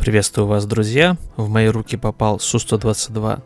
Приветствую вас, друзья! В мои руки попал Су-122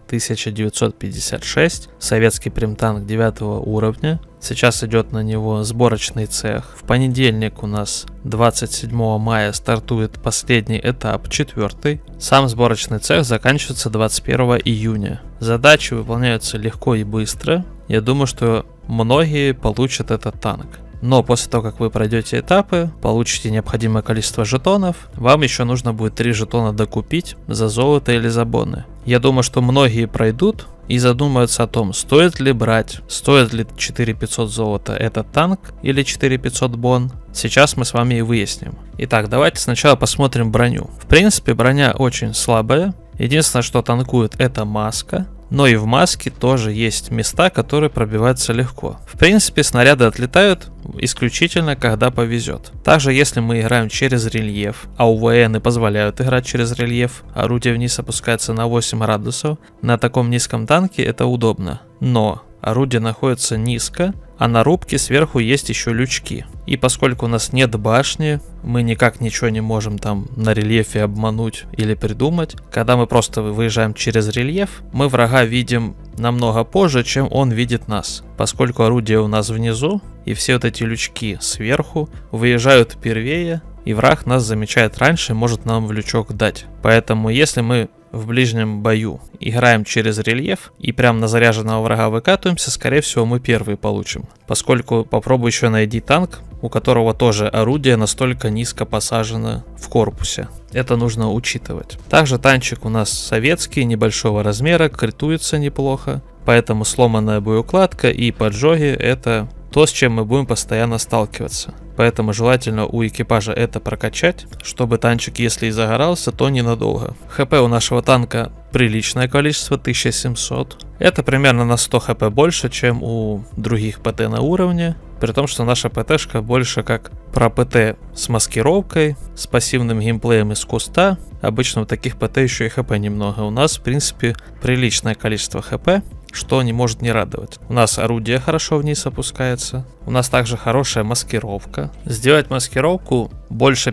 1956, советский примтанк 9 уровня. Сейчас идет на него сборочный цех. В понедельник у нас 27 мая стартует последний этап, 4-й. Сам сборочный цех заканчивается 21 июня. Задачи выполняются легко и быстро. Я думаю, что многие получат этот танк. Но после того, как вы пройдете этапы, получите необходимое количество жетонов, вам еще нужно будет 3 жетона докупить за золото или за боны. Я думаю, что многие пройдут и задумаются о том, стоит ли брать, стоит ли 4500 золота этот танк или 4500 бон. Сейчас мы с вами и выясним. Итак, давайте сначала посмотрим броню. В принципе, броня очень слабая. Единственное, что танкует, это маска. Но и в маске тоже есть места, которые пробиваются легко. В принципе, снаряды отлетают исключительно, когда повезет. Также, если мы играем через рельеф, а УВН позволяют играть через рельеф, орудие вниз опускается на 8 градусов, на таком низком танке это удобно. Но орудие находится низко, а на рубке сверху есть еще лючки. И поскольку у нас нет башни, мы никак ничего не можем там на рельефе обмануть или придумать. Когда мы просто выезжаем через рельеф, мы врага видим намного позже, чем он видит нас. Поскольку орудие у нас внизу, и все вот эти лючки сверху выезжают первее, и враг нас замечает раньше и может нам в лючок дать. Поэтому если мы в ближнем бою играем через рельеф и прям на заряженного врага выкатываемся, скорее всего мы первые получим. Поскольку попробуй еще найди танк, у которого тоже орудие настолько низко посажено в корпусе. Это нужно учитывать. Также танчик у нас советский, небольшого размера, критуется неплохо. Поэтому сломанная боеукладка и поджоги это то, с чем мы будем постоянно сталкиваться. Поэтому желательно у экипажа это прокачать, чтобы танчик, если и загорался, то ненадолго. ХП у нашего танка приличное количество, 1700. Это примерно на 100 хп больше, чем у других ПТ на уровне. При том, что наша ПТшка больше как про ПТ с маскировкой, с пассивным геймплеем из куста. Обычно у таких ПТ еще и ХП немного. У нас, в принципе, приличное количество ХП, что не может не радовать. У нас орудие хорошо вниз опускается. У нас также хорошая маскировка. Сделать маскировку больше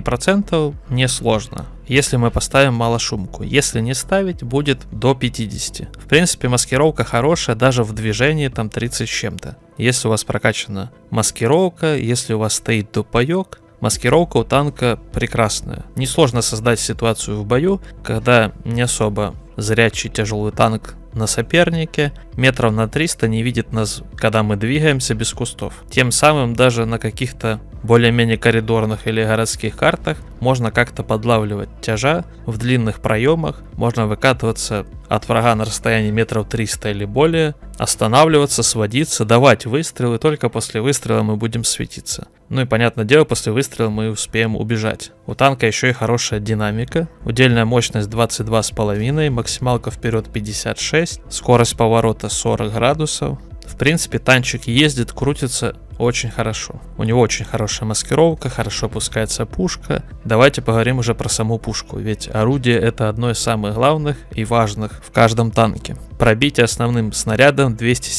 50% несложно, если мы поставим малошумку. Если не ставить, будет до 50. В принципе, маскировка хорошая даже в движении там 30 с чем-то. Если у вас прокачана маскировка, если у вас стоит тупоёк, маскировка у танка прекрасная. Несложно создать ситуацию в бою, когда не особо зрячий тяжелый танк на сопернике метров на 300 не видит нас, когда мы двигаемся без кустов. Тем самым даже на каких-то более-менее коридорных или городских картах можно как-то подлавливать тяжа в длинных проемах, можно выкатываться от врага на расстоянии метров 300 или более, останавливаться, сводиться, давать выстрелы, только после выстрела мы будем светиться. Ну и понятное дело, после выстрела мы успеем убежать. У танка еще и хорошая динамика, удельная мощность 22,5, максималка вперед 56, скорость поворота 40 градусов. В принципе, танчик ездит, крутится очень хорошо. У него очень хорошая маскировка, хорошо опускается пушка. Давайте поговорим уже про саму пушку, ведь орудие это одно из самых главных и важных в каждом танке. Пробитие основным снарядом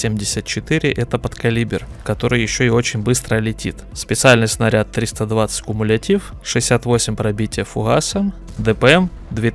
274 это подкалибр, который еще и очень быстро летит. Специальный снаряд 320 кумулятив, 68 пробития фугасом, ДПМ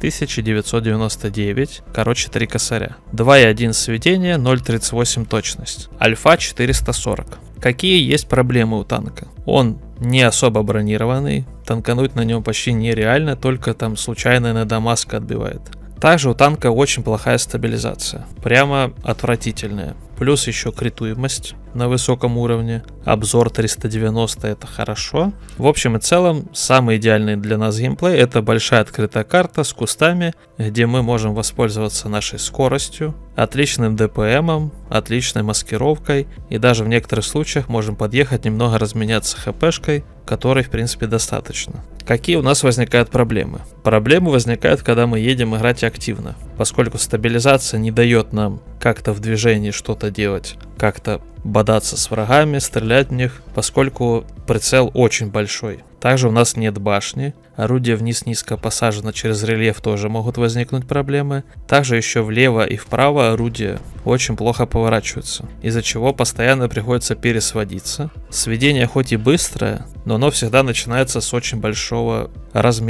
2999, короче 3 косаря. 2,1 сведение, 0,38 точность. Альфа 440. Какие есть проблемы у танка? Он не особо бронированный, танкануть на нем почти нереально, только там случайно иногда маска отбивает. Также у танка очень плохая стабилизация, прямо отвратительная. Плюс еще критуемость на высоком уровне, обзор 390 это хорошо. В общем и целом, самый идеальный для нас геймплей это большая открытая карта с кустами, где мы можем воспользоваться нашей скоростью, отличным ДПМом, отличной маскировкой и даже в некоторых случаях можем подъехать немного разменяться хпшкой, которой в принципе достаточно. Какие у нас возникают проблемы? Проблемы возникают, когда мы едем играть активно, поскольку стабилизация не дает нам как-то в движении что-то делать, как-то бодаться с врагами, стрелять в них, поскольку прицел очень большой. Также у нас нет башни, орудие вниз низко посажено, через рельеф тоже могут возникнуть проблемы. Также еще влево и вправо орудие очень плохо поворачиваются, из-за чего постоянно приходится пересводиться. Сведение хоть и быстрое, но оно всегда начинается с очень большого размера.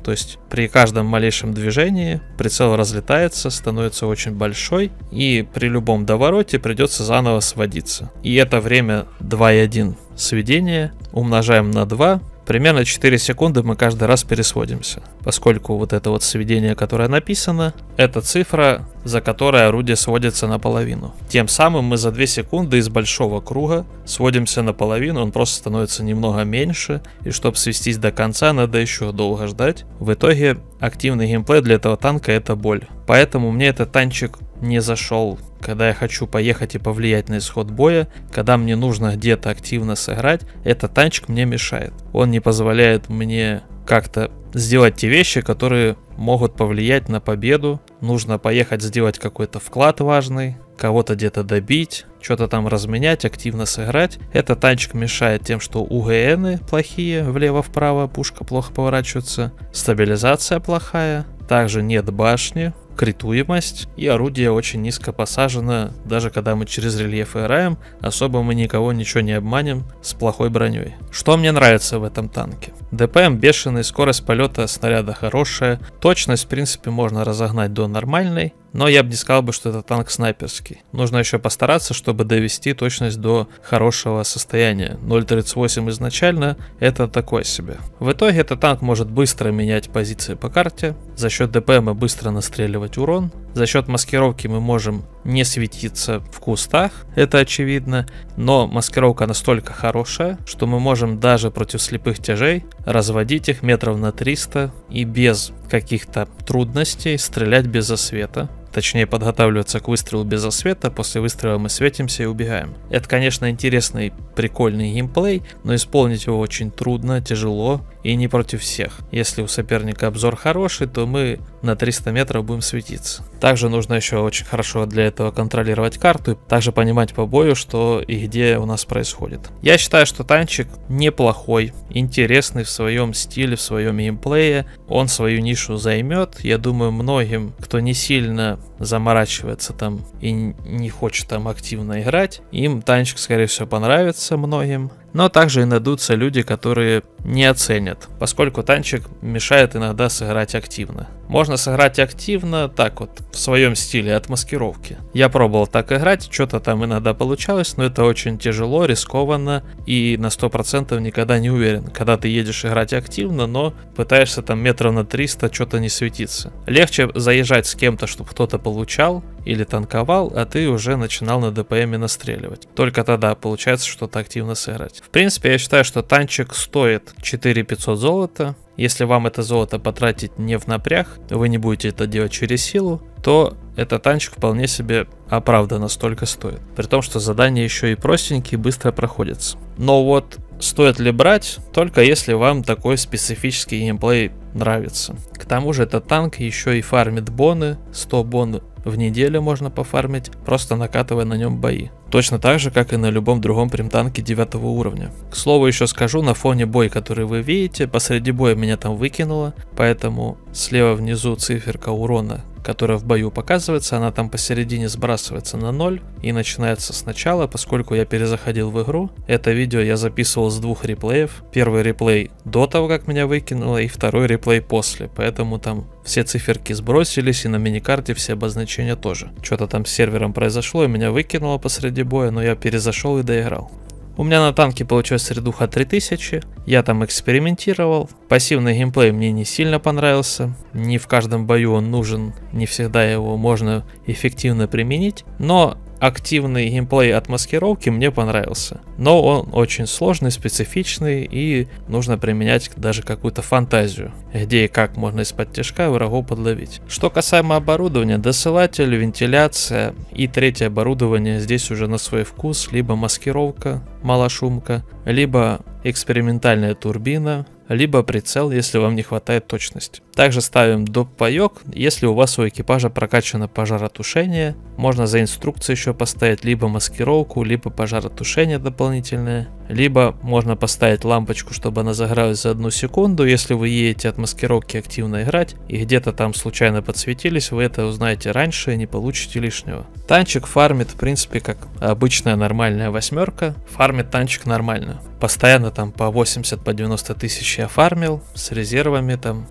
То есть при каждом малейшем движении прицел разлетается, становится очень большой, и при любом довороте придется заново сводиться. И это время 2,1 сведения умножаем на 2. Примерно 4 секунды мы каждый раз пересводимся, поскольку вот это вот сведение, которое написано, это цифра, за которой орудие сводится наполовину. Тем самым мы за 2 секунды из большого круга сводимся наполовину, он просто становится немного меньше, и чтобы свестись до конца, надо еще долго ждать. В итоге активный геймплей для этого танка — это боль. Поэтому мне этот танчик не зашел, когда я хочу поехать и повлиять на исход боя, когда мне нужно где-то активно сыграть, этот танчик мне мешает. Он не позволяет мне как-то сделать те вещи, которые могут повлиять на победу. Нужно поехать сделать какой-то вклад важный, кого-то где-то добить, что-то там разменять, активно сыграть. Этот танчик мешает тем, что УГНы плохие, влево-вправо, пушка плохо поворачивается, стабилизация плохая, также нет башни, критуемость, и орудие очень низко посажено. Даже когда мы через рельеф играем, особо мы никого ничего не обманем с плохой броней. Что мне нравится в этом танке? ДПМ бешеный, скорость полета снаряда хорошая, точность в принципе можно разогнать до нормальной, но я бы не сказал, что это танк снайперский. Нужно еще постараться, чтобы довести точность до хорошего состояния. 0.38 изначально это такое себе. В итоге этот танк может быстро менять позиции по карте, за счет ДПМа быстро настреливать урон, за счет маскировки мы можем не светиться в кустах, это очевидно, но маскировка настолько хорошая, что мы можем даже против слепых тяжей разводить их метров на 300 и без каких-то трудностей стрелять без засвета. Точнее, подготавливаться к выстрелу без засвета, после выстрела мы светимся и убегаем. Это, конечно, интересный, прикольный геймплей, но исполнить его очень трудно, тяжело и не против всех. Если у соперника обзор хороший, то мы на 300 метров будем светиться. Также нужно еще очень хорошо для этого контролировать карту и также понимать по бою, что и где у нас происходит. Я считаю, что танчик неплохой, интересный в своем стиле, в своем геймплее. Он свою нишу займет. Я думаю, многим, кто не сильно заморачивается там и не хочет там активно играть, им танчик, скорее всего, понравится многим. Но также и найдутся люди, которые не оценят, поскольку танчик мешает иногда сыграть активно. Можно сыграть активно так вот, в своем стиле, от маскировки. Я пробовал так играть, что-то там иногда получалось, но это очень тяжело, рискованно и на 100% никогда не уверен, когда ты едешь играть активно, но пытаешься там метров на 300 что-то не светиться. Легче заезжать с кем-то, чтобы кто-то получал или танковал, а ты уже начинал на ДПМе настреливать. Только тогда получается что-то активно сыграть. В принципе, я считаю, что танчик стоит 4500 золота. Если вам это золото потратить не в напряг, вы не будете это делать через силу, то этот танчик вполне себе оправданно столько стоит. При том, что задания еще и простенькие, быстро проходятся. Но вот стоит ли брать, только если вам такой специфический геймплей нравится. К тому же этот танк еще и фармит боны, 100 бон в неделю можно пофармить, просто накатывая на нем бои. Точно так же, как и на любом другом примтанке 9 уровня. К слову, еще скажу, на фоне бой, который вы видите, посреди боя меня там выкинуло, поэтому слева внизу циферка урона, которая в бою показывается, она там посередине сбрасывается на 0 и начинается сначала, поскольку я перезаходил в игру. Это видео я записывал с 2 реплеев. Первый реплей до того, как меня выкинуло, и второй реплей после, поэтому там все циферки сбросились и на миникарте все обозначения тоже. Что-то там с сервером произошло и меня выкинуло посреди боя, но я перезашел и доиграл. У меня на танке получилась средуха 3000, я там экспериментировал, пассивный геймплей мне не сильно понравился, не в каждом бою он нужен, не всегда его можно эффективно применить, но активный геймплей от маскировки мне понравился. Но он очень сложный, специфичный и нужно применять даже какую-то фантазию, где и как можно из-под тяжка врагов подловить. Что касаемо оборудования, досылатель, вентиляция и третье оборудование здесь уже на свой вкус, либо маскировка, малошумка, либо экспериментальная турбина, либо прицел, если вам не хватает точности. Также ставим доп-паёк, если у вас у экипажа прокачано пожаротушение, можно за инструкцию еще поставить либо маскировку, либо пожаротушение дополнительное, либо можно поставить лампочку, чтобы она загоралась за 1 секунду, если вы едете от маскировки активно играть и где-то там случайно подсветились, вы это узнаете раньше и не получите лишнего. Танчик фармит в принципе как обычная нормальная восьмерка, фармит танчик нормально. Постоянно там по 80-90 тысяч я фармил, с резервами там около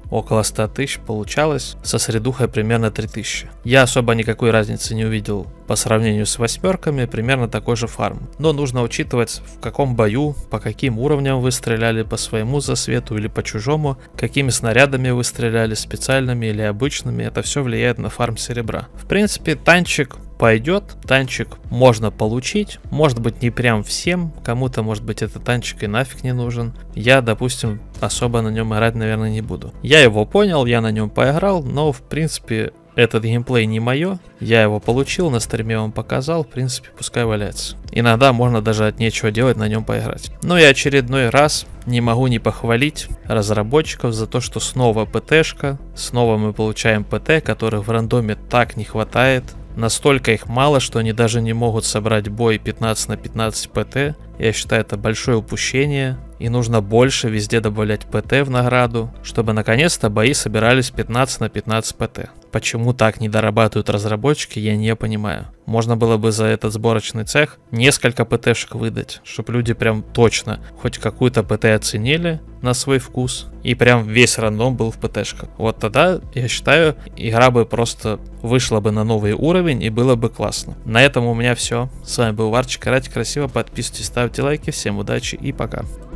100 тысяч получалось, со средухой примерно 3000. Я особо никакой разницы не увидел по сравнению с восьмерками, примерно такой же фарм. Но нужно учитывать, в каком бою, по каким уровням вы стреляли, по своему засвету или по чужому, какими снарядами вы стреляли, специальными или обычными, это все влияет на фарм серебра. В принципе, танчик пойдет, танчик можно получить, может быть не прям всем, кому-то может быть этот танчик и нафиг не нужен. Я, допустим, особо на нем играть, наверное, не буду. Я его понял, я на нем поиграл, но в принципе этот геймплей не мое, я его получил, на стриме вам показал, в принципе пускай валяется. Иногда можно даже от нечего делать на нем поиграть. Ну и очередной раз не могу не похвалить разработчиков за то, что снова ПТшка, снова мы получаем ПТ, которых в рандоме так не хватает. Настолько их мало, что они даже не могут собрать бой 15 на 15 ПТ. Я считаю, это большое упущение. И нужно больше везде добавлять ПТ в награду, чтобы наконец-то бои собирались 15 на 15 ПТ. Почему так не дорабатывают разработчики, я не понимаю. Можно было бы за этот сборочный цех несколько ПТшек выдать, чтобы люди прям точно хоть какую-то ПТ оценили на свой вкус, и прям весь рандом был в ПТшках. Вот тогда, я считаю, игра бы просто вышла бы на новый уровень и было бы классно. На этом у меня все. С вами был Варчик. Играйте красиво, подписывайтесь, ставьте лайки. Всем удачи и пока.